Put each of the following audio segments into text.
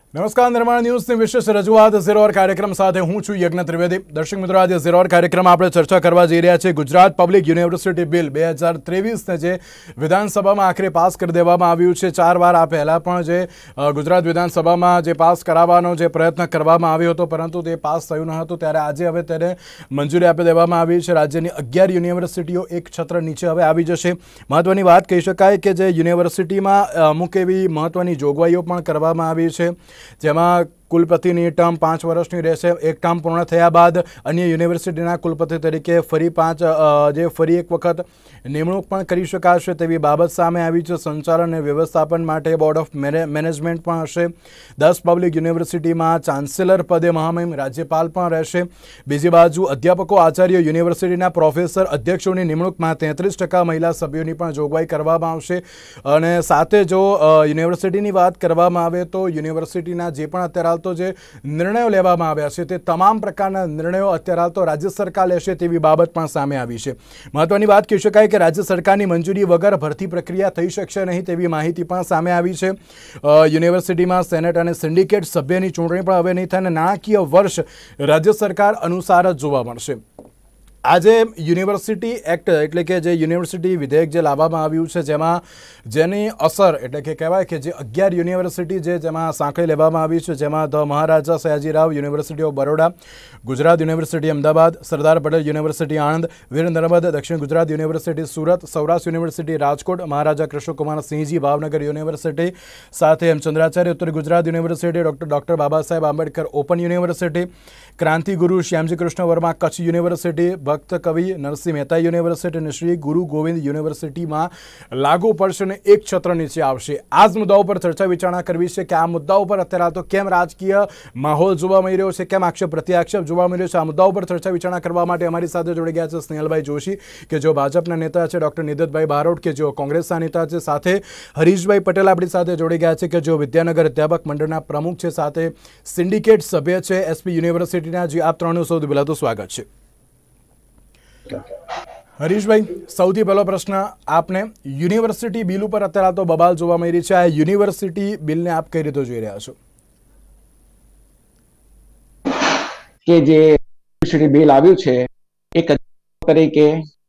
નમસ્કાર, નિર્માણ ન્યૂઝની વિશેષ રજૂઆત ઝીરોર કાર્યક્રમ સાથે હું છું યજ્ઞ ત્રિવેદી। દર્શક મિત્રો, આજે ઝીરોર કાર્યક્રમમાં આપણે ચર્ચા કરવા જઈ રહ્યા છીએ ગુજરાત પબ્લિક યુનિવર્સિટી બિલ 2023ને જે વિધાનસભામાં આખરે પાસ કરી દેવામાં આવ્યું છે। 4 વાર આ પહેલાં પણ જે ગુજરાત વિધાનસભામાં જે પાસ કરાવવાનો જે પ્રયત્ન કરવામાં આવ્યો હતો, પરંતુ તે પાસ થયું ન હતું, ત્યારે આજે હવે તેને મંજૂરી આપી દેવામાં આવી છે। રાજ્યની 11 યુનિવર્સિટીઓ એક છત્ર નીચે હવે આવી જશે। મહત્વની વાત કહી શકાય કે જે યુનિવર્સિટીમાં અમુક એવી મહત્વની જોગવાઈઓ પણ કરવામાં આવી છે, જેમાં कुलपतिની टर्म 5 વર્ષની રહેશે। એક ટર્મ પૂર્ણ થયા બાદ અન્ય યુનિવર્સિટીના કુલપતિ તરીકે ફરી એક વખત નિમણૂક પણ કરી શકાશે તેવી બાબત સામે આવી છે। સંચાલન અને વ્યવસ્થાપન માટે બોર્ડ ઓફ મેનેજમેન્ટ પણ હશે। 10 પબ્લિક યુનિવર્સિટીમાં ચાન્સેલર પદે મહામહિમ રાજ્યપાલ પણ રહેશે। બીજી બાજુ અધ્યાપકો, આચાર્ય, યુનિવર્સિટીના પ્રોફેસર, અધ્યક્ષોની નિમણૂકમાં 33% મહિલા સભ્યોની પણ જોગવાઈ કરવામાં આવશે। અને સાથે જો યુનિવર્સિટીની વાત કરવામાં આવે તો યુનિવર્સિટીના જે પણ અત્યારે तो जे निर्णयों लेवामां आव्या छे ते तमाम प्रकारना निर्णयों अत्यारे तो राज्य सरकार लेशे तेवी बाबत पण सामे आवी छे। महत्वनी वात कही शकाय के राज्य सरकारनी मंजूरी वगर भरती प्रक्रिया थई शकशे नहीं तेवी माहिती पण सामे आवी छे। युनिवर्सिटीमां सेनेट अने सिंडिकेट सभ्यनी चूंटणी पण हवे नहीं थाय अने नाणाकीय वर्ष राज्य सरकार अनुसार ज जोवा मळशे। આજે યુનિવર્સિટી એક્ટ એટલે કે જે યુનિવર્સિટી વિધેયક જે લાવવામાં આવ્યું છે, જેમાં જેની અસર એટલે કે કહેવાય કે જે 11 યુનિવર્સિટી જેમાં સાંકળી લેવામાં આવી છે, જેમાં the Maharaja Sayajirao university of Baroda, Gujarat university Ahmedabad, Sardar Patel university Anand, Veer Narmad Dakshin Gujarat university Surat, Saurashtra university Rajkot, Maharaja Krishnakumar Sinhji Bhavnagar university, સાથે હેમચંદ્રાચાર્ય ઉત્તર Gujarat university, doctor Baba Saheb Ambedkar open university, Kranti Guru Shyamji Krishna Varma Kutch university, Bhakta Kavi Narsinh Mehta university અને શ્રી ગુરુ ગોવિંદ યુનિવર્સિટીમાં લાગુ પડશે અને એક છત્ર નીચે આવશે। આ જ મુદ્દાઓ પર ચર્ચા વિચારણા કરવી છે કે આ મુદ્દાઓ પર અત્યારે તો કેમ રાજકીય માહોલ જોવા મળી રહ્યો છે, કેમ આક્ષેપ પ્રત્યાક્ષેપ જોવા મળી રહ્યો છે। આ મુદ્દાઓ પર ચર્ચા વિચારણા કરવા માટે અમારી સાથે જોડી ગયા છે સ્નેહલભાઈ જોશી કે જેઓ ભાજપના નેતા છે, ડૉક્ટર નિદતભાઈ બારોટ કે જેઓ કોંગ્રેસના નેતા છે, સાથે હરીશભાઈ પટેલ આપણી સાથે જોડી ગયા છે કે જેઓ વિદ્યાનગર અધ્યાપક મંડળના પ્રમુખ છે, સાથે સિન્ડિકેટ સભ્ય છે એસપી યુનિવર્સિટીના। જે આપ ત્રણનું સૌથી પહેલાં તો સ્વાગત છે। हरीश भाई, સૌથી પહેલો પ્રશ્ન આપને, યુનિવર્સિટી બિલ ઉપર અત્યારે તો બબાલ જોવા મળી રહી છે, આ યુનિવર્સિટી બિલને આપ કઈ રીતે જોઈ રહ્યા છો? કે જે યુનિવર્સિટી બિલ આવ્યું છે એક તરીકે,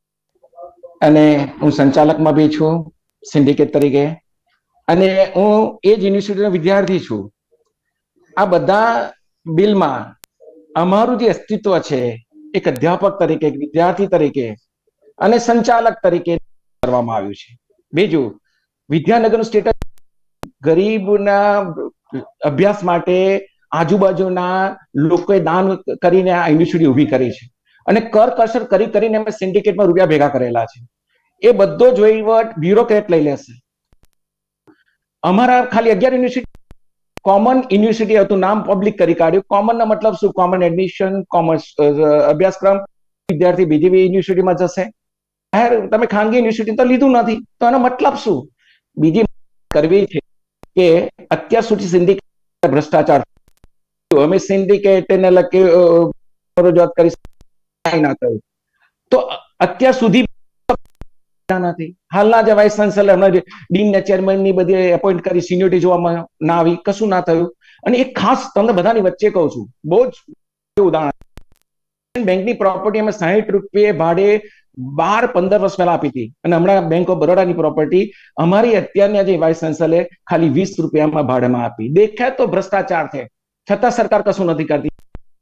અને હું સંચાલકમાં બી છું સિન્ડિકેટ તરીકે, અને હું એ જ યુનિવર્સિટીનો વિદ્યાર્થી છું। આ બધા બિલમાં અમારું જે અસ્તિત્વ છે એક અધ્યાપક તરીકે, એક વિદ્યાર્થી તરીકે અને સંચાલક તરીકે કરવામાં આવ્યું છે। બીજું, વિદ્યાનગરનું સ્ટેટસ ગરીબના અભ્યાસ માટે આજુબાજુના લોકોએ દાન કરીને આ યુનિવર્સિટી ઊભી કરી છે અને કરકસર કરીને અમે સિન્ડિકેટમાં રૂપિયા ભેગા કરેલા છે। એ બધો જ વહીવટ બ્યુરોક્રેટ લઈ લેશે। અમારા ખાલી 11 યુનિવર્સિટી કોમન યુનિવર્સિટી હતું, નામ પબ્લિક કરી કાઢ્યું। કોમન નો મતલબ શું? કોમન એડમિશન, કોમર્સ અભ્યાસક્રમ, વિદ્યાર્થી બીજી યુનિવર્સિટીમાં જશે। તમે ખાનગી યુનિવર્સિટી તો લીધું નથી, તો એનો મતલબ શું? બીજી કરવી છે કે અત્યાર સુધી સિન્ડિકેટ ભ્રષ્ટાચાર, અમે સિન્ડિકેટને લખી રજૂઆત કરી ના થયું, તો અત્યાર સુધી નથી। હાલના જે વાઇસ ચાન્સેલર ડીન ને ચેરમેન ની બધી એપોઇન્ટ કરી, સિનિયોરિટી જોવામાં ના આવી, કશું ના થયું। અને એક ખાસ તમને બધાની વચ્ચે કહું છું, બહુ જ ઉદાહરણ, બેંકની પ્રોપર્ટી અમે 60 રૂપિયે ભાડે 12-15 વર્ષ પહેલા આપી હતી, અને હમણાં બેંક ઓફ બરોડાની પ્રોપર્ટી અમારી અત્યારના જે વાઇસ ચાન્સેલરે ખાલી 20 રૂપિયામાં ભાડેમાં આપી। દેખાય તો ભ્રષ્ટાચાર છે, છતાં સરકાર કશું નથી કરતી।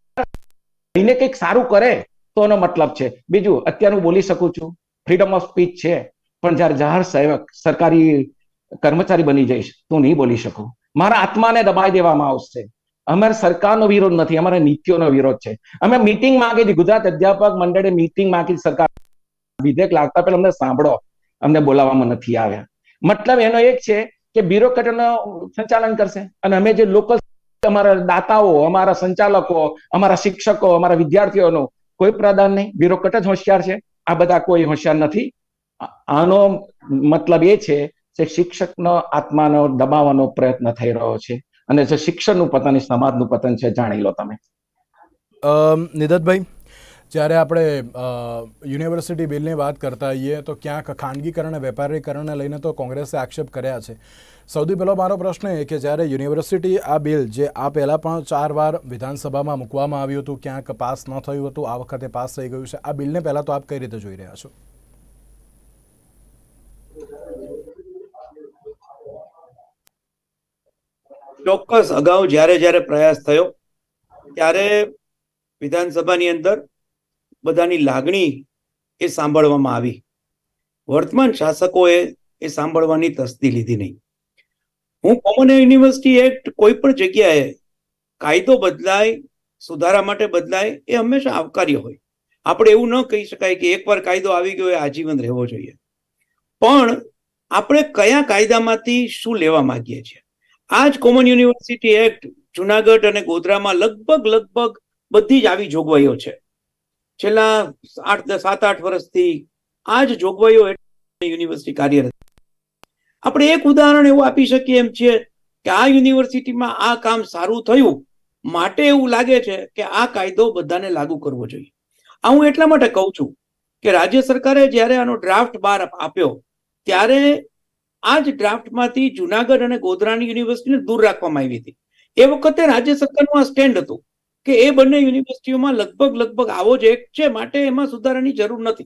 એને કંઈક સારું કરે તો એનો મતલબ છે। બીજું, અત્યારે હું બોલી શકું છું, ફ્રીડમ ઓફ સ્પીચ છે, પણ જયારે જાહેર સેવક સરકારી કર્મચારી બની જઈશ તો નહીં બોલી શકું। મારા આત્માને દબાઈ દેવામાં આવશે। અમારે સરકારનો વિરોધ નથી, અમારા નીતિઓનો વિરોધ છે। અમે મીટિંગ માંગી હતી, ગુજરાત અધ્યાપક મંડળે મીટિંગ માંગી, સરકાર વિધેયક લાવતા પહેલા અમને સાંભળો, અમને બોલાવવામાં નથી આવ્યા। મતલબ એનો એક છે કે બ્યુરોક્રેટનું સંચાલન કરશે, અને અમે જે લોકલ અમારા દાતાઓ, અમારા સંચાલકો, અમારા શિક્ષકો, અમારા વિદ્યાર્થીઓનો કોઈ પ્રદાન નહીં। બ્યુરોક્રેટ જ હોશિયાર છે, આ બધા કોઈ હોશિયાર નથી। આનો મતલબ એ છે કે શિક્ષકનો આત્માનો દબાવવાનો પ્રયત્ન થઈ રહ્યો છે, અને જે શિક્ષણનું પતન, સમાજનું પતન છે, જાણી લો તમે। નિદતભાઈ, જ્યારે આપણે યુનિવર્સિટી બિલની વાત કરતા હોઈએ તો ક્યાંક ખાનગીકરણ અને વેપારીકરણને લઈને તો કોંગ્રેસે આક્ષેપ કર્યા છે. સૌથી પહેલો મારો પ્રશ્ન એ કે જ્યારે યુનિવર્સિટી આ બિલ જે આ પહેલાં પણ 4 વાર વિધાનસભામાં મૂકવામાં આવ્યું હતું, ક્યાંક પાસ ન થયું હતું, આ વખતે પાસ થઈ ગયું છે, આ બિલને પહેલાં તો આપ કઈ રીતે જોઈ રહ્યા છો? ચોક્કસ અગાઉ જ્યારે પ્રયાસ થયો ત્યારે વિધાનસભાની અંદર બધાની લાગણી એ સાંભળવામાં આવી. વર્તમાન શાસકોએ એ સાંભળવાની તસ્દી લીધી નહીં. હું કોમન યુનિવર્સિટી એક્ટ કોઈ પણ જગ્યાએ કાયદો બદલાય, સુધારા માટે બદલાય, એ હંમેશા આવકાર્ય હોય. આપણે એવું ન કહી શકાય કે એકવાર કાયદો આવી ગયો એ આજીવન રહેવો જોઈએ. પણ આપણે કયા કાયદામાંથી શું લેવા માંગીએ છીએ? આ જ કોમન યુનિવર્સિટી એક્ટ જુનાગઢ અને ગોધરામાં લગભગ બધી જ આવી જોગવાઈઓ છે. છેલ્લા 7-8 વર્ષથી આ જ જોગવાઈઓ યુનિવર્સિટી કાર્યરત. આપણે એક ઉદાહરણ એવું આપી શકીએ એમ છીએ કે આ યુનિવર્સિટીમાં આ કામ સારું થયું માટે એવું લાગે છે કે આ કાયદો બધાને લાગુ કરવો જોઈએ. આ હું એટલા માટે કહું છું કે રાજ્ય સરકારે જ્યારે આનો ડ્રાફ્ટ બહાર આપ્યો ત્યારે આ જ ડ્રાફ્ટમાંથી જુનાગઢ અને ગોધરાની યુનિવર્સિટીને દૂર રાખવામાં આવી હતી. એ વખતે રાજ્ય સરકારનું આ સ્ટેન્ડ હતું કે એ બંને યુનિવર્સિટીઓમાં લગભગ આવો જ એક્ટ છે, માટે એમાં સુધારાની જરૂર નથી.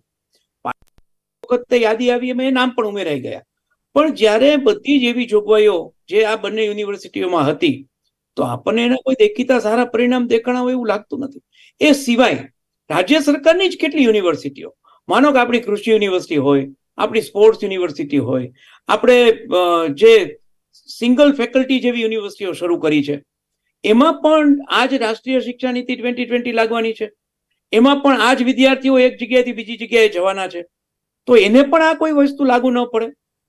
વખતે યાદી આવી એમાં એ નામ પણ ઉમેરાઈ ગયા. પણ જ્યારે બધી જ એવી જોગવાઈઓ જે આ બંને યુનિવર્સિટીઓમાં હતી તો આપણને એના કોઈ દેખીતા સારા પરિણામ દેખાણા હોય એવું લાગતું નથી. એ સિવાય રાજ્ય સરકારની જ કેટલી યુનિવર્સિટીઓ, માનો કે આપણી કૃષિ યુનિવર્સિટી હોય, આપણી સ્પોર્ટ્સ યુનિવર્સિટી હોય, આપણે જે સિંગલ ફેકલ્ટી જેવી યુનિવર્સિટીઓ શરૂ કરી છે, એમાં પણ આ જ રાષ્ટ્રીય શિક્ષા નીતિ 2020 લાગવાની છે. એમાં પણ આ જ વિદ્યાર્થીઓ એક જગ્યાએથી બીજી જગ્યાએ જવાના છે. તો એને પણ આ કોઈ વસ્તુ લાગુ ન પડે.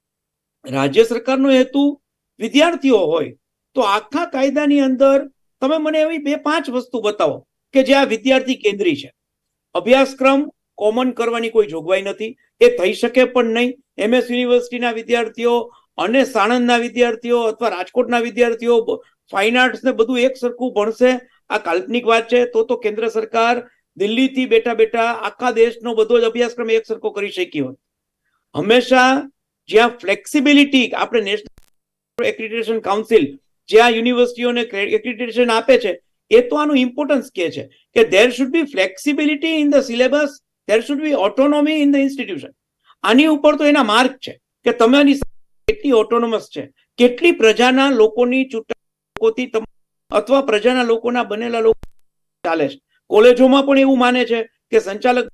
રાજ્ય સરકારનો હેતુ વિદ્યાર્થીઓ હોય તો આખા કાયદાની અંદર તમે મને એવી 2-5 વસ્તુ બતાવો કે જે આ વિદ્યાર્થી કેન્દ્રી છે. અભ્યાસક્રમ કોમન કરવાની કોઈ જોગવાઈ નથી, એ થઈ શકે પણ નહીં. MS યુનિવર્સિટીના વિદ્યાર્થીઓ અને સાણંદના વિદ્યાર્થીઓ અથવા રાજકોટના વિદ્યાર્થીઓ ફાઇન આર્ટ્સ ને બધું એક સરખું ભણશે, આ કાલ્પનિક વાત છે. તો કેન્દ્ર સરકાર દિલ્હીથી બેઠા આખા દેશનો બધો જ અભ્યાસક્રમ એક સરખો કરી શકી હોત. હંમેશા જ્યાં ફ્લેક્સિબિલિટી, આપણે નેશનલ એક્રેડિટેશન કાઉન્સિલ જે આ યુનિવર્સિટીઓને એક્રેડિટેશન આપે છે, એ તો આનું ઇમ્પોર્ટન્સ કહે છે કે there should be flexibility in the syllabus, there should be autonomy in the institution. આની ઉપર તો એના માર્ક છે કે તમારી કેટલી ઓટોનોમસ છે, કેટલી પ્રજાના લોકોની ચૂંટણીથી અથવા પ્રજાના લોકોના બનેલા લોકો ચાલે છે. કોલેજોમાં પણ એવું માને છે કે સંચાલક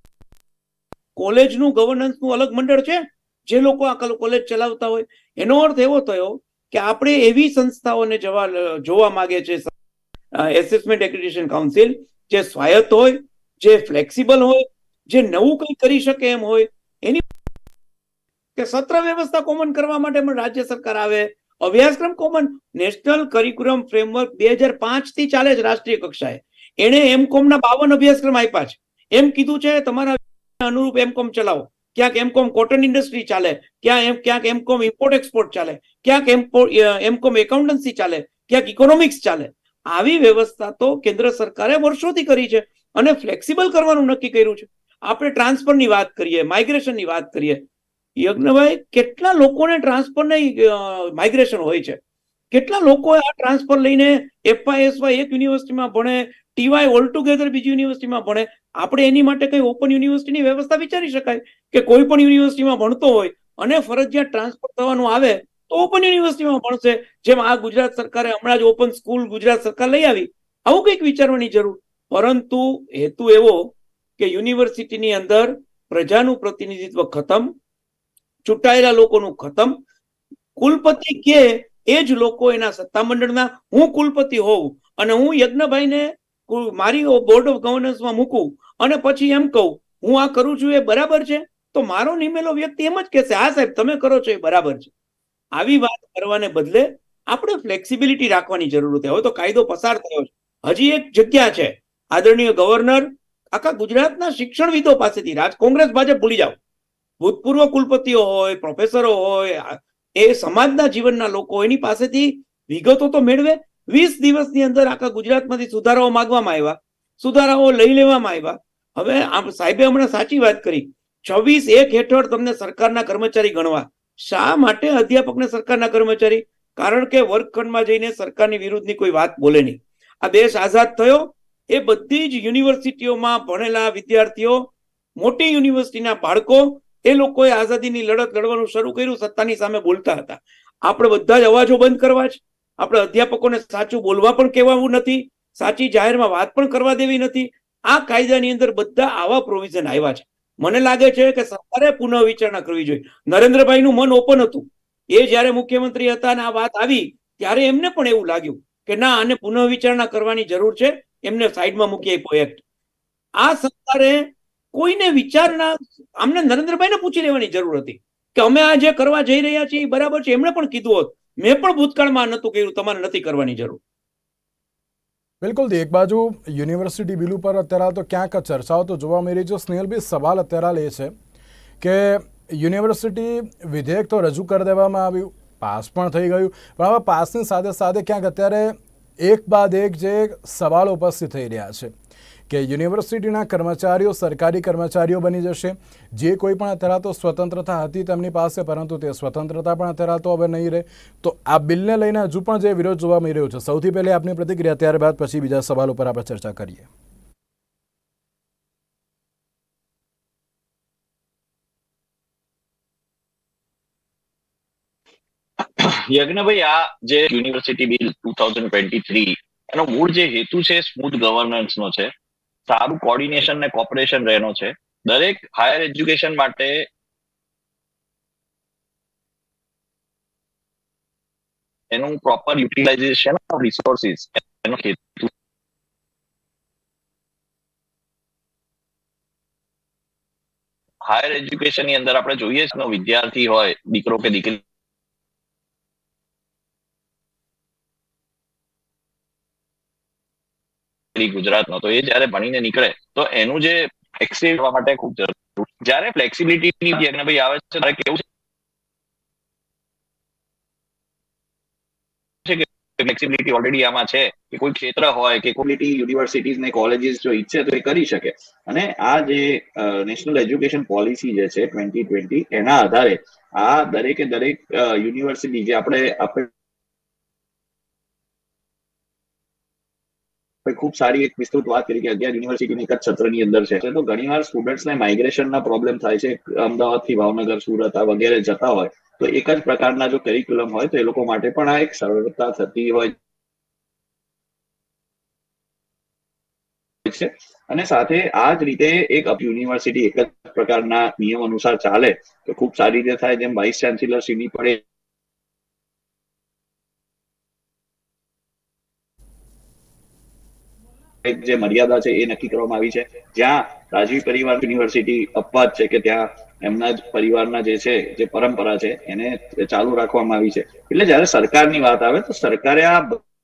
કોલેજનું ગવર્નન્સનું અલગ મંડળ છે જે લોકો આ કોલેજ ચલાવતા હોય. એનો અર્થ એવો થયો કે આપણે એવી સંસ્થાઓને જોવા માંગે છે એસેસમેન્ટ એક્રેડિટેશન કાઉન્સિલ જે સ્વાયત્ત હોય, જે ફ્લેક્સિબલ હોય, જે નવું કંઈ કરી શકે એમ હોય. એની કે સત્ર વ્યવસ્થા કોમન કરવા માટે પણ રાજ્ય સરકાર આવે, અભ્યાસક્રમ કોમન. નેશનલ કરિક્યુલમ ફ્રેમવર્ક 2005 થી ચાલે છે રાષ્ટ્રીય કક્ષાએ. એને એમકોમ ના 52 અભ્યાસક્રમ આપ્યા છે. એમ કીધું છે તમારા અનુરૂપ એમકોમ ચલાવો. ક્યાંક એમકોમ કોટન ઇન્ડસ્ટ્રી ચાલે, ક્યાંક એમકોમ ઇમ્પોર્ટ એક્સપોર્ટ ચાલે, ક્યાંક એમકોમ એકાઉન્ટન્સી ચાલે, ક્યાંક ઇકોનોમિક્સ ચાલે. આવી વ્યવસ્થા તો કેન્દ્ર સરકારે વર્ષોથી કરી છે અને ફ્લેક્સિબલ કરવાનું નક્કી કર્યું છે. આપણે ટ્રાન્સફરની વાત કરીએ, માઇગ્રેશનની વાત કરીએ, યજ્ઞભાઈ કેટલા લોકોને ટ્રાન્સફર નહીં માઇગ્રેશન હોય છે. કેટલા લોકો આ ટ્રાન્સફર લઈને FYSY એક યુનિવર્સિટીમાં ભણે, TY ઓલ ટુગેધર બીજી યુનિવર્સિટીમાં ભણે. આપણે એની માટે કઈ ઓપન યુનિવર્સિટીની વ્યવસ્થા વિચારી શકાય કે કોઈ પણ યુનિવર્સિટીમાં ભણતો હોય અને ફરજિયાત ટ્રાન્સફર થવાનું આવે તો ઓપન યુનિવર્સિટીમાં ભણશે. જેમ આ ગુજરાત સરકારે હમણાં જ ઓપન સ્કૂલ ગુજરાત સરકાર લઈ આવી. આવું કંઈક વિચારવાની જરૂર. પરંતુ હેતુ એવો કે યુનિવર્સિટીની અંદર પ્રજાનું પ્રતિનિધિત્વ ખતમ, ચૂંટાયેલા લોકોનું ખતમ. કુલપતિ કે એ જ લોકો એના સત્તામંડળના, હું કુલપતિ હોઉં અને હું યજ્ઞભાઈને મારી બોર્ડ ઓફ ગવર્નન્સમાં મૂકું અને પછી એમ કહું હું આ કરું છું એ બરાબર છે, તો મારો નિમેલો વ્યક્તિ એમ જ કહેશે હા સાહેબ તમે કરો છો એ બરાબર છે. આવી વાત કરવાને બદલે આપણે ફ્લેક્સિબિલિટી રાખવાની જરૂર છે. હવે તો કાયદો પસાર થયો છે, હજી એક જગ્યા છે. આદરણીય ગવર્નર આખા ગુજરાતના શિક્ષણવિદો પાસેથી, કોંગ્રેસ ભાજપ ભૂલી જાઓ, ભૂતપૂર્વ કુલપતિઓ હોય, પ્રોફેસરો હોય, એ સમાજના જીવનના લોકો એની પાસેથી વિગતો તો મેળવે. 20 દિવસની અંદર આખા ગુજરાતમાંથી સુધારાઓ માંગવામાં આવ્યા, સુધારાઓ લઈ લેવામાં આવ્યા હવે સાહેબે હમણાં સાચી વાત કરી, 26(1) હેઠળ તમને સરકારના કર્મચારી ગણવા. શા માટે અધ્યાપકને સરકારના કર્મચારી? કારણ કે વર્ગખંડમાં જઈને સરકારની વિરુદ્ધની કોઈ વાત બોલે નહીં. આ દેશ આઝાદ થયો એ બધી જ યુનિવર્સિટીઓમાં ભણેલા વિદ્યાર્થીઓ, મોટી યુનિવર્સિટીના બાળકો, એ લોકોએ આઝાદીની લડત લડવાનું શરૂ કર્યું, સત્તાની સામે બોલતા હતા. આપણે બધા જ અવાજો બંધ કરવા છે. આપણે અધ્યાપકોને સાચું બોલવા પણ કહેવાનું નથી, સાચી જાહેરમાં વાત પણ કરવા દેવી નથી. આ કાયદાની અંદર બધા આવા પ્રોવિઝન આવ્યા છે. મને લાગે છે કે સરકારે પુનઃ વિચારણા કરવી જોઈએ. નરેન્દ્રભાઈનું મન ઓપન હતું. એ જ્યારે મુખ્યમંત્રી હતા અને આ વાત આવી ત્યારે એમને પણ એવું લાગ્યું કે ના, આને પુનઃ વિચારણા કરવાની જરૂર છે. એમને સાઈડમાં મૂકી આપ્યો એક્ટ. આ સરકારે કોઈને વિચારણા, અમને નરેન્દ્રભાઈને પૂછી લેવાની જરૂર હતી કે અમે આ જે કરવા જઈ રહ્યા છીએ એ બરાબર છે. એમણે પણ કીધું હોત, મેં પણ ભૂતકાળમાં નહોતું કર્યું, તમારે નથી કરવાની જરૂર. બિલકુલ. એક બાજુ યુનિવર્સિટી બિલ ઉપર અત્યારે તો ક્યાંક ચર્ચાઓ તો જોવા મળી રહી છે. સ્નેહલભાઈ, સવાલ અત્યારે એ છે કે યુનિવર્સિટી વિધેયક તો રજૂ કરી દેવામાં આવ્યું, પાસ પણ થઈ ગયું, પણ હવે પાસની સાથે સાથે ક્યાંક અત્યારે એક બાદ એક જે સવાલો ઉપસ્થિત થઈ રહ્યા છે કે યુનિવર્સિટીના કર્મચારીઓ સરકારી કર્મચારીઓ બની જશે. જે કોઈ પણ અત્યારે તો સ્વતંત્રતા હતી તેમની પાસે, પરંતુ તે સ્વતંત્રતા પણ અત્યારે તો હવે નહીં રહે. તો આ બિલને લઈને હજુ પણ જે વિરોધ જોવા મળી રહ્યો છે, સૌથી પહેલા આપની પ્રતિક્રિયા, ત્યારબાદ પછી બીજા સવાલ ઉપર આપણે ચર્ચા કરીએ. યજ્ઞભાઈ, આ જે યુનિવર્સિટી બિલ 2023 એનો મૂળ જે હેતુ છે સ્મૂથ ગવર્નન્સ નો છે, સારું કોર્ડિનેશન ને કોપરેશન રહેનો છે. દરેક હાયર એજ્યુકેશન માટે એનું પ્રોપર યુટિલાઇઝેશન ઓફ રિસોર્સિસ એનો હેતુ. હાયર એજ્યુકેશન ની અંદર આપણે જોઈએ છે વિદ્યાર્થી હોય, દીકરો કે દીકરી ગુજરાતનો, તો એ જયારે ભણીને નીકળે તો એનું જે એક્સેસ કરવા માટે ખૂબ જરૂર. જયારે ફ્લેક્સિબિલિટીની યજ્ઞભાઈ આવે છે ત્યારે કેવું છે કે ફ્લેક્સિબિલિટી ઓલરેડી આમાં છે કે કોઈ ક્ષેત્ર હોય કે કોઈ યુનિવર્સિટીઝ ને કોલેજીસ જો ઈચ્છે તો એ કરી શકે. અને આ જે નેશનલ એજ્યુકેશન પોલિસી જે છે 2020 એના આધારે આ દરેકે દરેક યુનિવર્સિટી જે આપણે ખૂબ સારી એક વિસ્તૃત વાત કરી કે 11 યુનિવર્સિટીની એક જ સત્રની અંદર છે. તો ઘણીવાર સ્ટુડન્ટ્સને માઇગ્રેશનના પ્રોબ્લેમ થાય છે. અમદાવાદથી ભાવનગર, સુરત આ વગેરે જતા હોય તો એક જ પ્રકારના જો કરિક્યુલમ હોય તો એ લોકો માટે પણ આ એક સરળતા થતી હોય છે. અને સાથે આ જ રીતે એક યુનિવર્સિટી એક જ પ્રકારના નિયમ અનુસાર ચાલે તો ખૂબ સારી રીતે થાય. જેમ વાઇસ ચાન્સેલર સીની પડે જે મર્યાદા છે એ નક્કી કરવામાં આવી છે. જ્યાં રાજવી પરિવાર યુનિવર્સિટી અપવાદ છે કે ત્યાં એમના જ પરિવારના જે છે, જે પરંપરા છે એને ચાલુ રાખવામાં આવી છે. એટલે જયારે સરકારની વાત આવે તો સરકારે આ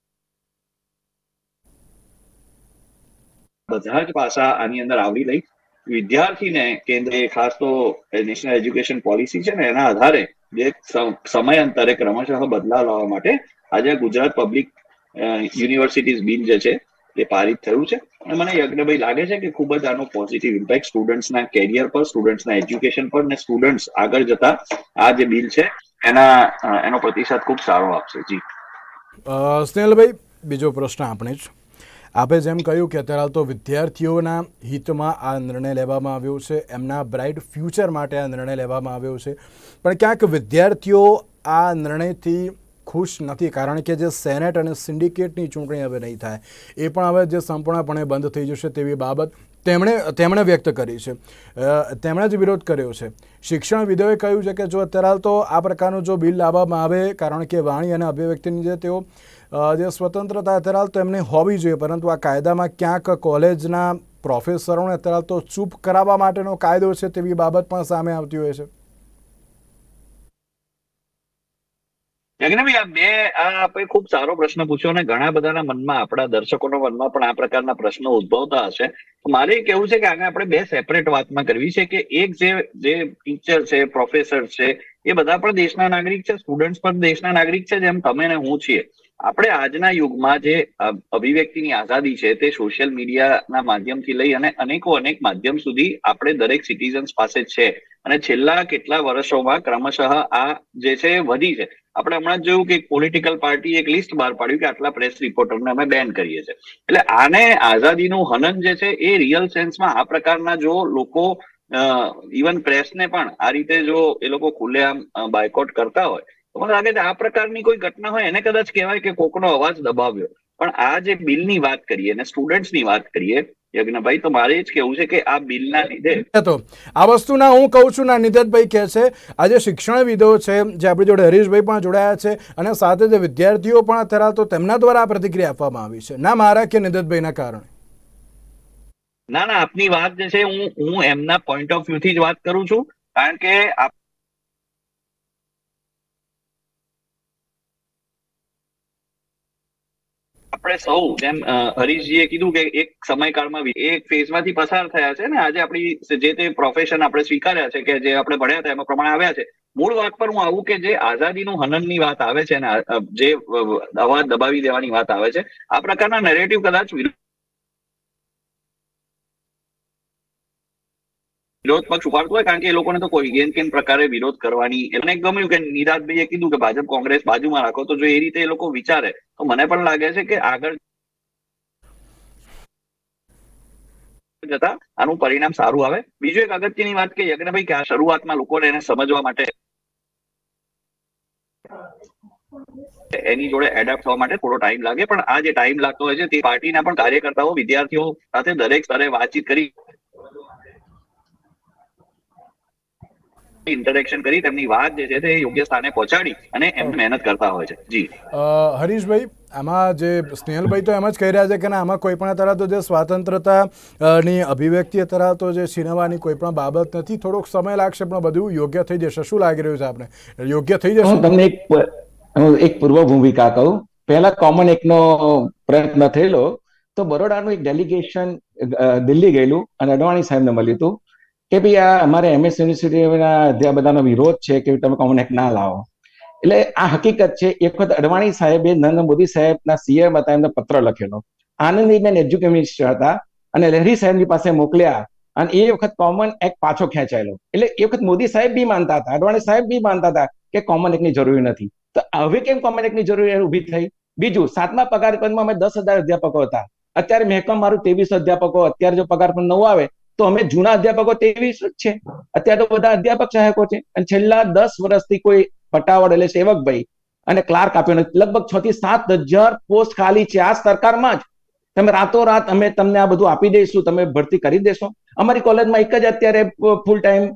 બધા જ પાસા આની અંદર આવરી લઈ વિદ્યાર્થીને કેન્દ્રે, ખાસ તો નેશનલ એજ્યુકેશન પોલિસી છે ને એના આધારે જે સમયાંતરે ક્રમશઃ બદલાવ લાવવા માટે આજે ગુજરાત પબ્લિક યુનિવર્સિટીઝ બિલ જે છે એ પારિત થયું છે. અને મને યજ્ઞભાઈ લાગે છે કે ખૂબ જ આનો પોઝિટિવ ઇમ્પેક્ટ સ્ટુડન્ટ્સના કેરિયર પર, સ્ટુડન્ટ્સના એજ્યુકેશન પર ને સ્ટુડન્ટ્સ આગળ જતા આ જે બિલ છે એનો પ્રતિસાદ ખૂબ સારો આપશે. જી સ્નેહલભાઈ, બીજો પ્રશ્ન આપણે જ આપે જેમ કહ્યું કે અત્યારે તો વિદ્યાર્થીઓના હિતમાં આ નિર્ણય લેવામાં આવ્યો છે, એમના બ્રાઇટ ફ્યુચર માટે આ નિર્ણય લેવામાં આવ્યો છે, પણ ક્યાંક વિદ્યાર્થીઓ આ નિર્ણયથી ખુશ નથી. કારણ કે જે સેનેટ અને સિન્ડિકેટની ચૂંટણી હવે નહીં થાય, એ પણ હવે જે સંપૂર્ણપણે બંધ થઈ જશે તેવી બાબત તેમણે વ્યક્ત કરી છે. તેમણે જ વિરોધ કર્યો છે. શિક્ષણવિદોએ કહ્યું છે કે જો અત્યારે તો આ પ્રકારનું જો બિલ લાવવામાં આવે, કારણ કે વાણી અને અભિવ્યક્તિની જે તેઓ જે સ્વતંત્રતા અત્યારે તો એમને હોવી જોઈએ, પરંતુ આ કાયદામાં ક્યાંક કોલેજના પ્રોફેસરોને અત્યારે તો ચૂપ કરાવવા માટેનો કાયદો છે તેવી બાબત પણ સામે આવતી હોય છે. યજ્ઞભાઈ, આપણે ખૂબ સારો પ્રશ્ન પૂછ્યો અને ઘણા બધાના મનમાં, આપણા દર્શકોના મનમાં પણ આ પ્રકારના પ્રશ્નો ઉદ્ભવતા હશે. મારે કેવું છે કે આને આપણે બે સેપરેટ વાતમાં કરવી છે કે એક જે ટીચર છે, પ્રોફેસર છે, એ બધા પણ દેશના નાગરિક છે, સ્ટુડન્ટ્સ પણ દેશના નાગરિક છે, જેમ તમે ને હું છીએ. આપણે આજના યુગમાં જે અભિવ્યક્તિની આઝાદી છે તે સોશિયલ મીડિયાના માધ્યમથી લઈ અને અનેક માધ્યમ સુધી આપણે દરેક સિટીઝન્સ પાસે છે. અને છેલ્લા કેટલા વર્ષોમાં ક્રમશઃ આ જે છે વધી છે. આપણે હમણાં જ જોયું કે પોલિટિકલ પાર્ટી એક લિસ્ટ બહાર પાડ્યું કે આટલા પ્રેસ રિપોર્ટરને અમે બેન કરીએ છીએ. એટલે આને આઝાદીનું હનન જે છે એ રિયલ સેન્સમાં આ પ્રકારના જો લોકો ઇવન પ્રેસને પણ આ રીતે જો એ લોકો ખુલ્લેઆમ બાયકોટ કરતા હોય તો મને લાગે છે આ પ્રકારની કોઈ ઘટના હોય એને કદાચ કહેવાય કે કોકનો અવાજ દબાવ્યો. પણ આ જે બિલની વાત કરીએ અને સ્ટુડન્ટ્સની વાત કરીએ યજ્ઞભાઈ, તો મારે જ કેવું છે કે આ બિલના લીધે તો આ વસ્તુના હું કહું છું ના નિતેશભાઈ કહે છે આજે શિક્ષણવિદો છે જે આપણી જોડે હરીશભાઈ પણ જોડાયા છે અને સાથે જે વિદ્યાર્થીઓ પણ અત્યારે તો તેમના દ્વારા આ પ્રતિક્રિયા આપવામાં આવી છે, ના મારા કે નિતેશભાઈના કારણે. ના આપની વાત જે છે હું એમના પોઈન્ટ ઓફ વ્યૂ થી જ વાત કરું છું. કારણ કે આપણે સૌ જેમ હરીશજીએ કીધું કે એક સમયકાળમાં એક ફેઝમાંથી પસાર થયા છે ને આજે આપણી જે તે પ્રોફેશન આપણે સ્વીકાર્યા છે કે જે આપણે ભણ્યા હતા એમાં પ્રમાણે આવ્યા છે. મૂળ વાત પર હું આવું કે જે આઝાદીનું હનનની વાત આવે છે ને જે અવાજ દબાવી દેવાની વાત આવે છે, આ પ્રકારના નેરેટિવ કદાચ વિરોધ પક્ષ ઉપાડતો હોય. કારણ કે એ લોકોને તો કોઈ કેન પ્રકારે વિરોધ કરવાની એને ગમ્યું કે નિરાજભાઈએ કીધું કે ભાજપ કોંગ્રેસ બાજુમાં રાખો. તો જો એ રીતે એ લોકો વિચારે તો મને પણ લાગે છે કે આગળ જતા આનું પરિણામ સારું આવે. બીજું એક અગત્યની વાત કે યજ્ઞભાઈ કે આ શરૂઆતમાં લોકોને એને સમજવા માટે એની જોડે એડપ્ટ થવા માટે થોડો ટાઈમ લાગે. પણ આ જે ટાઈમ લાગતો હોય છે તે પાર્ટીના પણ કાર્યકર્તાઓ વિદ્યાર્થીઓ સાથે દરેક સ્તરે વાતચીત કરી ઇન્ટરેક્શન કરી તેમની વાત જે છે તે યોગ્ય સ્થાને પહોંચાડી અને એમ મહેનત કરતા હોય છે. જી હરીશભાઈ, આમાં જે સ્નેહલભાઈ તો એમ જ કહી રહ્યા છે કે આમાં કોઈ પણ અત્યારે તો જે સ્વાતંત્રતાની અભિવ્યક્તિ અત્યારે તો જે છીનવવાની કોઈ પણ બાબત નથી, થોડોક સમય લાગશે પણ બધું યોગ્ય થઈ જશે. શું લાગી રહ્યું છે આપણે, યોગ્ય થઈ જશે? હું તમને એક પૂર્વ ભૂમિકા કહું. પહેલા કોમન એકનો પ્રયત્ન થયેલો તો બરોડાનું એક ડેલિગેશન દિલ્હી ગયેલું અને અડવાણી સાહેબને મળ્યું હતું કે ભાઈ આ અમારે MS યુનિવર્સિટીના બધાનો વિરોધ છે કે તમે કોમન એક્ટ ના લાવો. એટલે આ હકીકત છે. એક વખત અડવાણી સાહેબે નરેન્દ્ર મોદી સાહેબના CM હતા એમને પત્ર લખેલો. આનંદીબેન એજ્યુકેશન મિનિસ્ટર હતા અને લહેરી સાહેબની પાસે મોકલ્યા અને એ વખત કોમન એક્ટ પાછો ખેંચાયેલો. એટલે એ વખત મોદી સાહેબ બી માનતા હતા, અડવાણી સાહેબ બી માનતા હતા કે કોમન એક્ટની જરૂર નથી. તો હવે કેમ કોમન એક્ટની જરૂર ઉભી થઈ? બીજું, 7મા પગાર પંચમાં અમે 10,000 અધ્યાપકો હતા. અત્યારે મહેકમ મારું 23 અધ્યાપકો. અત્યારે જો પગાર પંચ નવો આવે તો અમે જૂના અધ્યાપકો 23 છે. અત્યારે તો બધા અધ્યાપક સહાયકો છે. અને છેલ્લા 10 વર્ષથી કોઈ પટાવડ એટલે સેવકભાઈ અને ક્લાર્ક આપ્યો નથી. લગભગ 6 થી 7,000 પોસ્ટ ખાલી છે આ સરકારમાં જ. તમે રાતોરાત અમે તમને આ બધું આપી દઈશું, તમે ભરતી કરી દેશો. અમારી કોલેજમાં એક જ અત્યારે ફૂલ ટાઈમ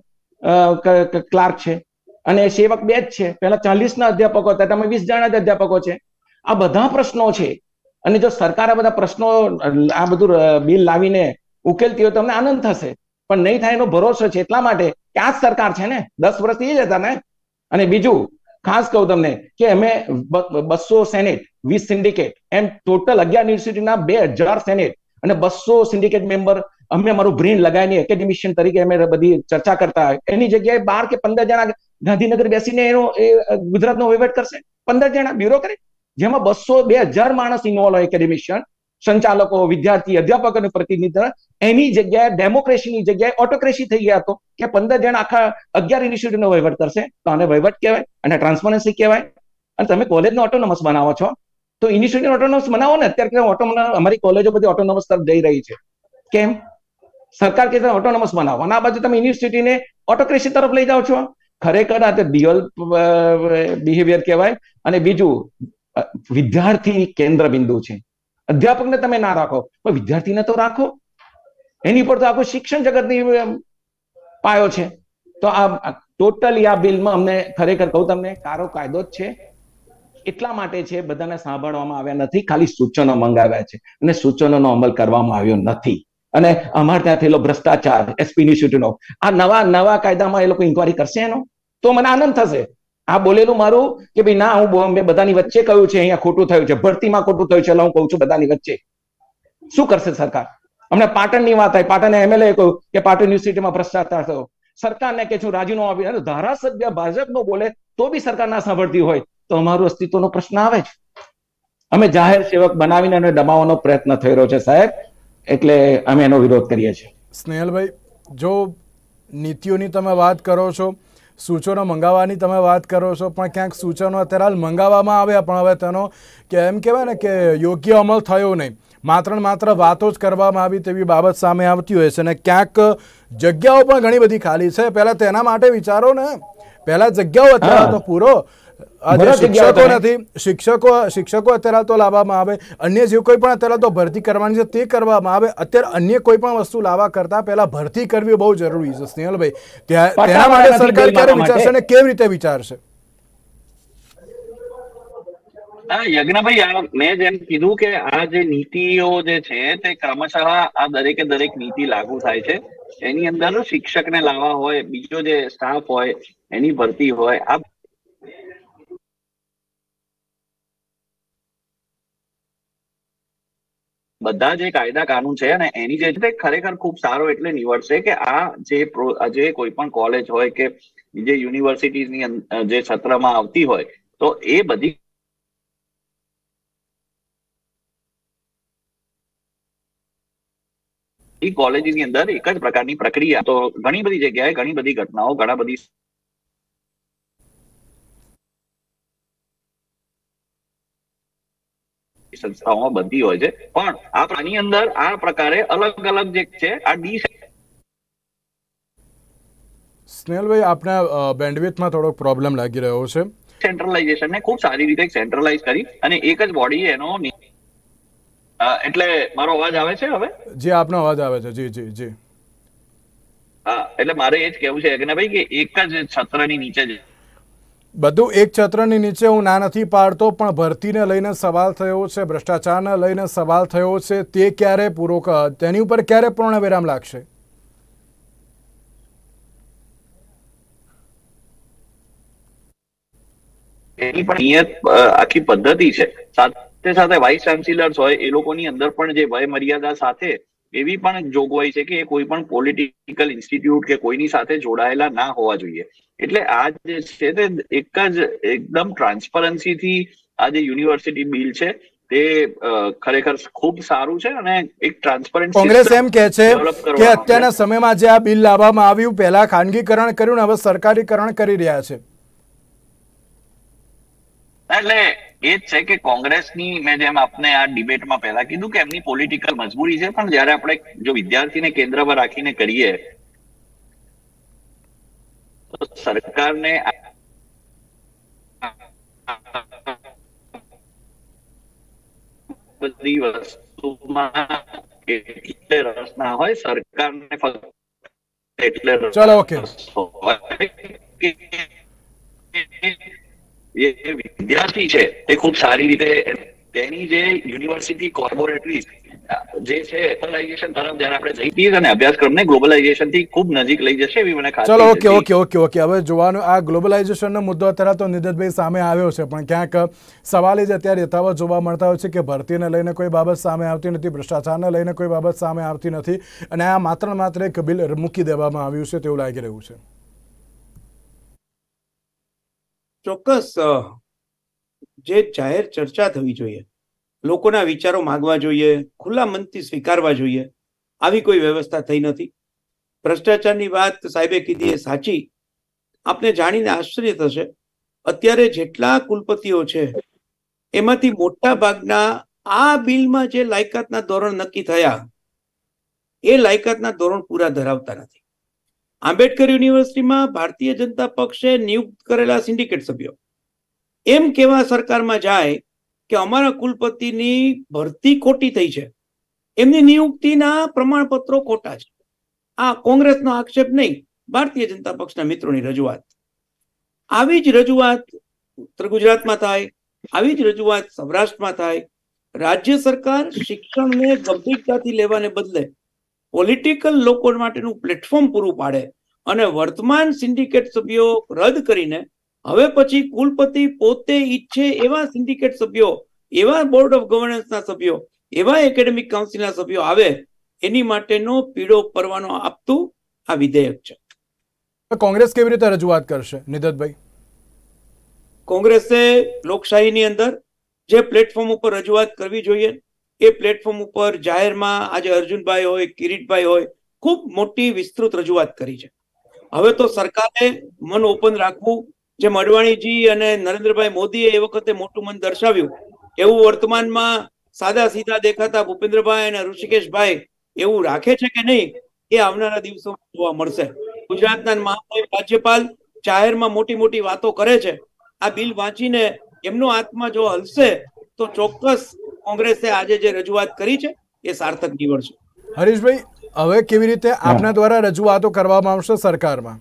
ક્લાર્ક છે અને સેવક 2 જ છે. પહેલા 40ના અધ્યાપકો હતા, તમે 20 જણા જ અધ્યાપકો છે. આ બધા પ્રશ્નો છે અને જો સરકાર આ બધા પ્રશ્નો આ બધું બિલ લાવીને ઉકેલતી હોય તો અમને આનંદ થશે, પણ નહીં થાય એનો ભરોસો છે. એટલા માટે કે આ જ સરકાર છે ને, 10 વર્ષથી એ જ હતા ને. અને બીજું ખાસ કહું તમને કે અમે 200 સેનેટ, 20 સિન્ડિકેટ, એમ ટોટલ 11 યુનિવર્સિટીના 2000 સેનેટ અને 200 સિન્ડિકેટ મેમ્બર અમે અમારું બ્રેન લગાવીને એકેડેમિશિયન તરીકે અમે બધી ચર્ચા કરતા હોય. એની જગ્યાએ 12 કે 15 જણા ગાંધીનગર બેસીને એનો ગુજરાતનો વહીવટ કરશે. 15 જણા બ્યુરો કરે જેમાં 200-2000 માણસ ઇન્વોલ્વ હોય, એકેડેમિશિયન, સંચાલકો, વિદ્યાર્થી, અધ્યાપકોનું પ્રતિનિધિત્વ. એની જગ્યાએ ડેમોક્રેસીની જગ્યાએ ઓટોક્રેસી થઈ ગયા હતો કે 15 જણા આખા 11 યુનિવર્સિટીનો વહીવટ કરશે. તો આને વહીવટ કહેવાય અને ટ્રાન્સપરન્સી કહેવાય. અને તમે કોલેજને ઓટોનોમસ બનાવો છો તો યુનિવર્સિટી ઓટોનોમસ બનાવો ને. અત્યારે અમારી કોલેજો બધી ઓટોનોમસ તરફ જઈ રહી છે. કેમ? સરકાર કે ઓટોનોમસ બનાવો અને આ બાજુ તમે યુનિવર્સિટીને ઓટોક્રેસી તરફ લઈ જાઓ છો. ખરેખર આ ડ્યુઅલ બિહેવિયર કહેવાય. અને બીજું, વિદ્યાર્થી કેન્દ્ર બિંદુ છે. અધ્યાપકને તમે ના રાખો પણ વિદ્યાર્થીને તો રાખો. એની પર તો આખું શિક્ષણ જગતની પાયો છે. તો આ ટોટલી આ બિલમાં અમને ખરેખર કહું તમને કારો કાયદો જ છે. એટલા માટે છે બધાને સાંભળવામાં આવ્યા નથી, ખાલી સૂચનો મંગાવ્યા છે અને સૂચનોનો અમલ કરવામાં આવ્યો નથી. અને અમારે ત્યાં થયેલો ભ્રષ્ટાચાર SP યુનિવર્સિટીનો આ નવા કાયદામાં એ લોકો ઇન્કવાયરી કરશે એનો તો મને આનંદ થશે. આ બોલેલું મારું કે ભાઈ ના, હું બધાની વચ્ચે કહ્યું છે અહીંયા ખોટું થયું છે, ભરતીમાં ખોટું થયું છે, હું કહું છું બધાની વચ્ચે. શું કરશે સરકાર? હમણાં પાટણની વાત આવી, પાટણના MLA કહ્યું કે પાટણ યુનિવર્સિટીમાં ભ્રષ્ટાચાર થયો. સરકારને કે છું રાજીનામું આપી, ધારાસભ્ય ભાજપનો બોલે તો બી સરકાર ના સાંભળતી હોય તો અમારું અસ્તિત્વનો પ્રશ્ન આવે છે. અમે જાહેર સેવક બનાવીને અને દબાવવાનો પ્રયત્ન થઈ રહ્યો છે સાહેબ, એટલે અમે એનો વિરોધ કરીએ છીએ. સ્નેહલભાઈ, જો નીતિઓની તમે વાત કરો છો, સૂચનો મંગાવવાની તમે વાત કરો છો, પણ ક્યાંક સૂચનો અત્યારે હાલ મંગાવવામાં આવ્યા પણ હવે તેનો કે એમ કહેવાય ને કે યોગ્ય અમલ થયો નહીં, માત્ર ને માત્ર વાતો જ કરવામાં આવી તેવી બાબત સામે આવતી હોય છે. અને ક્યાંક જગ્યાઓ પણ ઘણી બધી ખાલી છે. પહેલા તેના માટે વિચારો ને, પહેલા જગ્યાઓ અત્યારે તો પૂરો આજે શિક્ષકો નથી, શિક્ષકો અત્યારે તો લાવવામાં આવે, અન્ય જે કોઈ પણ અત્યારે તો ભરતી કરવાની છે તે કરવામાં આવે. અત્યારે અન્ય કોઈ પણ વસ્તુ લાવવા કરતા પહેલા ભરતી કરવી બહુ જરૂરી છે સ્નેહલભાઈ. તેના માટે સરકાર ક્યારે વિચારશે અને કેવી રીતે વિચારશે? યજ્ઞભાઈ, મેં જેમ કીધું કે આ જે નીતિઓ જે છે તે ક્રમશઃ આ દરેકે દરેક નીતિ લાગુ થાય છે. એની અંદર શિક્ષકને લાવવા હોય, બીજો જે સ્ટાફ હોય એની ભરતી હોય, આ બધા જે કાયદા કાનૂન છે અને એની જે ખરેખર ખૂબ સારો એટલે નીવડશે કે આ જે કોઈ પણ કોલેજ હોય કે જે યુનિવર્સિટીની જે સત્રમાં આવતી હોય તો એ બધી કોલેજની અંદર એક જ પ્રકારની પ્રક્રિયા, તો ઘણી બધી જગ્યાએ ઘણી બધી ઘટનાઓ ઘણા બધી સંસ્થાઓમાં બનતી હોય છે, પણ આની અંદર આ પ્રકારે અલગ અલગ જે છે આ સ્નેહલભાઈ, આપના બેન્ડવિડ્થમાં થોડોક પ્રોબ્લેમ લાગી રહ્યો છે. સેન્ટ્રલાઇઝેશન ને ખૂબ સારી રીતે સેન્ટ્રલાઇઝ કરી અને એક જ બોડી એનો, એટલે મારો અવાજ આવે છે હવે? જી, આપનો અવાજ આવે છે. જી જી જી. હા, એટલે મારે એ જ કહેવું છે યજ્ઞભાઈ કે એક જ છત્રની નીચે જ બધું એક છત્રની નીચે હું ના નથી પાડતો, પણ ભરતીને લઈને સવાલ થયો છે, ભ્રષ્ટાચારને લઈને સવાલ થયો છે, તે ક્યારે પૂરો, તેની ઉપર ક્યારે પૂર્ણ વિરામ લાગશે? એની પણ નિયત આખી પદ્ધતિ છે. સાથે સાથે વાઇસ ચાન્સેલર્સ હોય એ લોકોની અંદર પણ જે વય મર્યાદા સાથે એવી પણ જોગવાઈ છે કે એ કોઈ પણ પોલિટિકલ ઇન્સ્ટિટ્યૂટ કે કોઈની સાથે જોડાયેલા ના હોવા જોઈએ. એટલે આ જે છે તે એક જ એકદમ ટ્રાન્સપરન્સીથી આ જે યુનિવર્સિટી બિલ છે તે ખરેખર ખૂબ સારું છે અને એક ટ્રાન્સપરન્ટ. કોંગ્રેસ એમ કહે છે કે અત્યારના સમયમાં જે આ બિલ લાવવામાં આવ્યું, પહેલા ખાનગીકરણ કર્યું ને હવે સરકારીકરણ કરી રહ્યા છે. એટલે એ જ છે કે કોંગ્રેસની, મેં જેમ આપને આ ડિબેટમાં પહેલા કીધું કે એમની પોલિટિકલ મજબૂરી છે, પણ જયારે આપણે જો વિદ્યાર્થીને કેન્દ્રમાં રાખીને કરીએ તો સરકારને બધી વસ્તુમાં એટલે રસ ના હોય, સરકારને ફક્ત એટલે એ વિદ્યાર્થી છે એ ખૂબ સારી રીતે તેની જે યુનિવર્સિટી કોર્પોરેટરી જે છે ગ્લોબલાઇઝેશન તરફ જ્યારે આપણે જઈએ અને અભ્યાસક્રમને ગ્લોબલાઇઝેશન થી ખૂબ નજીક લઈ જશે એવી મને ખાતરી છે. ચલો, ઓકે. હવે જોવાનું આ ગ્લોબલાઇઝેશનનો મુદ્દો અત્યારે તો નિદતભાઈ સામે આવ્યો છે, પણ ક્યાંક સવાલ જ અત્યારે યથાવત જોવા મળતા હોય છે કે ભરતીને લઈને કોઈ બાબત સામે આવતી નથી, ભ્રષ્ટાચારને લઈને કોઈ બાબત સામે આવતી નથી, અને આ માત્ર એક બિલ મૂકી દેવામાં આવ્યું છે તેવું લાગી રહ્યું છે. ચોક્કસ જે જાહેર ચર્ચા થવી જોઈએ, લોકોના વિચારો માગવા જોઈએ, ખુલ્લા મનથી સ્વીકારવા જોઈએ, આવી કોઈ વ્યવસ્થા થઈ નથી. ભ્રષ્ટાચારની વાત સાહેબે કીધી એ સાચી. આપને જાણીને આશ્ચર્ય થશે, અત્યારે જેટલા કુલપતિઓ છે એમાંથી મોટા ભાગના આ બિલમાં જે લાયકાતના ધોરણ નક્કી થયા એ લાયકાતના ધોરણ પૂરા ધરાવતા નથી. આંબેડકર યુનિવર્સિટીમાં ભારતીય જનતા પક્ષે નિયુક્ત કરેલા સિન્ડિકેટ સભ્યો એમ કેવા સરકારમાં જાય કે અમારા કુલપતિની ભરતી ખોટી થઈ છે, એમની નિયુક્તિના પ્રમાણપત્રો ખોટા છે. આ કોંગ્રેસનો આક્ષેપ નહીં, ભારતીય જનતા પક્ષના મિત્રોની રજૂઆત. આવી જ રજૂઆત ઉત્તર ગુજરાતમાં થાય, આવી જ રજૂઆત સૌરાષ્ટ્રમાં થાય. રાજ્ય સરકાર શિક્ષણને ગંભીરતાથી લેવાને બદલે પોલિટિકલ લોકો માટેનું પ્લેટફોર્મ પૂરું પાડે અને વર્તમાન સિન્ડિકેટ સભ્યો રદ કરીને હવે પછી કુલપતિ પોતે ઈચ્છે એવા સિન્ડિકેટ સભ્યો, એવા બોર્ડ ઓફ ગવર્નન્સના સભ્યો, એવા એકેડેમિક કાઉન્સિલના સભ્યો આવે, એની માટેનો પીળો પરવાનો આપતું આ વિધેયક છે. કોંગ્રેસ કેવી રીતે રજૂઆત કરશે નિદતભાઈ? કોંગ્રેસે લોકશાહીની અંદર જે પ્લેટફોર્મ ઉપર રજૂઆત કરવી જોઈએ એ પ્લેટફોર્મ ઉપર જાહેરમાં આજે અર્જુનભાઈ હોય, કિરીટભાઈ હોય, ખૂબ મોટી વિસ્તૃત રજૂઆત કરી છે. હવે તો સરકારે મન ઓપન રાખવું, જેમ અડવાણીજી અને નરેન્દ્રભાઈ મોદીએ એ વખતે મોટું મન દર્શાવ્યું એવું વર્તમાનમાં સાદા સીધા દેખાતા ભૂપેન્દ્રભાઈ અને ઋષિકેશભાઈ એવું રાખે છે કે નહીં એ આવનારા દિવસોમાં જોવા મળશે. ગુજરાતના મહામહિમ રાજ્યપાલ જાહેરમાં મોટી મોટી વાતો કરે છે. આ બિલ વાંચીને એમનો આત્મા જો હલશે તો ચોક્કસ કોંગ્રેસે આજે જે રજૂઆત કરી છે એ સાર્થક નીવડશે. હરીશભાઈ, હવે કેવી રીતે આપના દ્વારા રજૂઆતો કરવામાં આવશે સરકારમાં?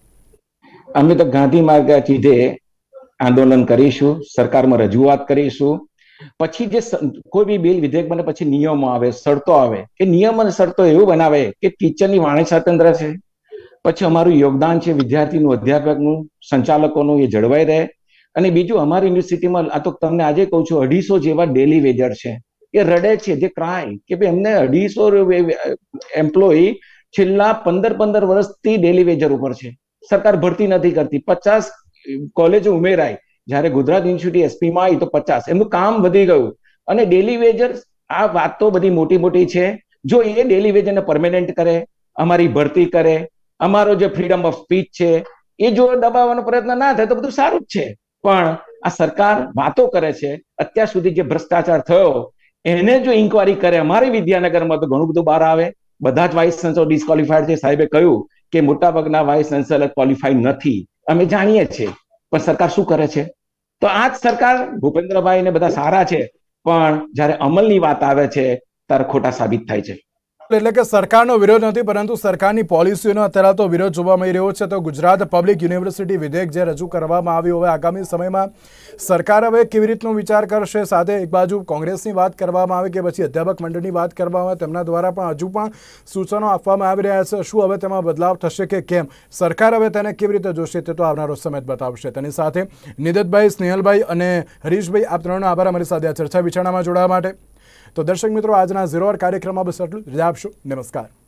અમે તો ગાંધી માર્ગે ચીધે આંદોલન કરીશું, સરકારમાં રજૂઆત કરીશું. પછી જે કોઈ બી બિલ વિધેયક બને પછી નિયમો આવે, શરતો આવે, એ નિયમ અને શરતો એવું બનાવે કે ટીચરની વાણી સ્વાતંત્ર્ય છે, પછી અમારું યોગદાન છે વિદ્યાર્થીનું, અધ્યાપકનું, સંચાલકોનું, એ જળવાઈ રહે. અને બીજું, અમારી યુનિવર્સિટીમાં આ તો તમને આજે કહું છું 250 જેવા ડેલી વેજર છે. એ રડે છે, જે ક્રાય કે ભાઈ એમને 250 એમ્પ્લોયી છેલ્લા 15 વર્ષથી ડેલી વેજર ઉપર છે. સરકાર ભરતી નથી કરતી. 50 કોલેજો ઉમેરાય, જયારે ગુજરાત યુનિવર્સિટી એસપીમાં આવી તો 50. એમનું કામ વધી ગયું અને ડેલી વેજર, આ વાત તો બધી મોટી મોટી છે. જો એ ડેલી વેજરને પરમેનન્ટ કરે, અમારી ભરતી કરે, અમારો જે ફ્રીડમ ઓફ સ્પીચ છે એ જો દબાવવાનો પ્રયત્ન ના થાય તો બધું સારું જ છે. પણ આ સરકાર વાતો કરે છે. અત્યાર સુધી જે ભ્રષ્ટાચાર થયો એને જો ઇન્કવાયરી કરે અમારી વિદ્યાનગરમાં તો ઘણું બધું બહાર આવે. બધા જ વાઇસ ચાન્સલર ડિસ્કોલિફાઈડ છે. સાહેબે કહ્યું કે મોટાભાગના વાઇસ ચાન્સલર ક્વોલિફાઈડ નથી. અમે જાણીએ છીએ, પણ સરકાર શું કરે છે? તો આ જ સરકાર, ભૂપેન્દ્રભાઈ ને બધા સારા છે, પણ જયારે અમલની વાત આવે છે ત્યારે ખોટા સાબિત થાય છે. એટલે કે સરકારનો વિરોધ નથી, પરંતુ સરકારની પોલિસીઓનો અત્યારે તો વિરોધ જોવા મળી રહ્યો છે. તો ગુજરાત પબ્લિક યુનિવર્સિટી વિધેયક જે રજૂ કરવામાં આવ્યું, હવે આગામી સમયમાં સરકાર હવે કેવી રીતનો વિચાર કરશે? સાથે એક બાજુ કોંગ્રેસની વાત કરવામાં આવે કે પછી અધ્યાપક મંડળની વાત કરવામાં આવે, તેમના દ્વારા પણ હજુ પણ સૂચનો આપવામાં આવી રહ્યા છે. શું હવે તેમાં બદલાવ થશે કે કેમ? સરકાર હવે તેને કેવી રીતે જોશે તે તો આવનારો સમય બતાવશે. તેની સાથે નિદતભાઈ, સ્નેહલભાઈ અને હરીશભાઈ, આપ ત્રણનો આભાર અમારી સાથે આ ચર્ચા વિચારણામાં જોડાવા માટે. તો દર્શક મિત્રો, આજના ઝીરો અવર કાર્યક્રમમાં બસ આટલું. રજા આપશો. નમસ્કાર.